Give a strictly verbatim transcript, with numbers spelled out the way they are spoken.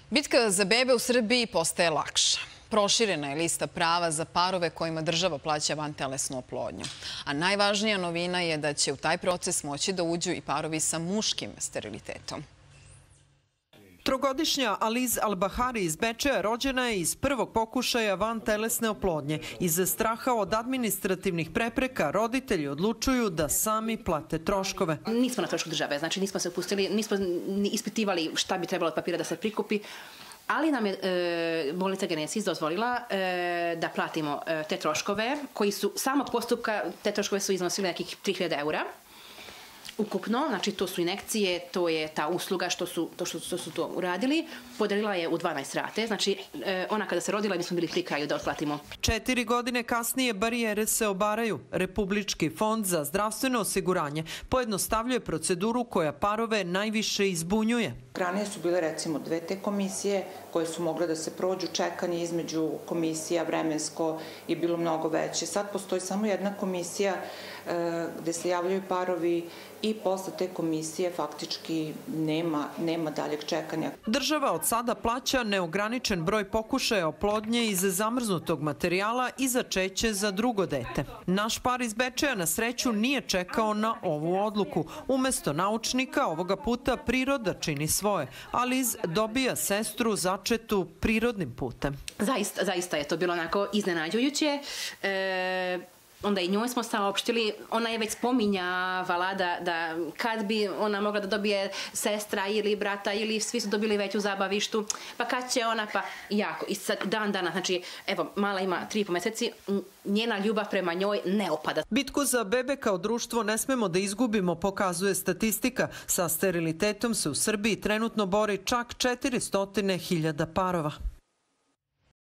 Bitka za bebe u Srbiji postaje lakša. Proširena je lista prava za parove kojima država plaća vantelesnu oplodnju. A najvažnija novina je da će u taj proces moći da uđu i parovi sa muškim sterilitetom. Trogodišnja Aliz Al-Bahari iz Bečeja rođena je iz prvog pokušaja vantelesne oplodnje. Iz straha od administrativnih prepreka roditelji odlučuju da sami plate troškove. Nismo na trošku države, znači nismo se upustili, nismo ni ispitivali šta bi trebalo od papira da se prikupi, ali nam je e, bolnica Genesis dozvolila e, da platimo e, te troškove, koji su samog postupka, te troškove su iznosili nekih tri hiljade eura. Ukupno, znači to su injekcije, to je ta usluga što su to, što, što su to uradili, podelila je u dvanaest rate, znači e, ona kada se rodila mi smo bili pri kraju da otplatimo. Četiri godine kasnije barijere se obaraju. Republički fond za zdravstveno osiguranje pojednostavljuje proceduru koja parove najviše izbunjuje. Ranije su bile recimo dve te komisije koje su mogle da se prođu, čekanje između komisija vremensko je bilo mnogo veće. Sad postoji samo jedna komisija e, gde se javljaju parovi i posle te komisije faktički nema, nema daljeg čekanja. Država od sada plaća neograničen broj pokušaja oplodnje iz zamrznutog materijala i začeće za drugo dete. Naš par iz Bečeja na sreću nije čekao na ovu odluku. Umesto naučnika ovoga puta priroda čini svoje. Aliz dobija sestru začetu prirodnim putem. Zaista, zaista je to bilo onako iznenađujuće. E, onda i njoj smo saopštili, ona je već spominjavala da, da kad bi ona mogla da dobije sestra ili brata ili svi su dobili već u zabavištu, pa kad će ona, pa jako. I sad dan dana, znači, evo, mala ima tri i po meseci, njena ljubav prema njoj ne opada. Bitku za bebe kao društvo ne smemo da izgubimo, pokazuje statistika. Sa sterilitetom se u Srbiji trenutno bori čak četiristo hiljada parova.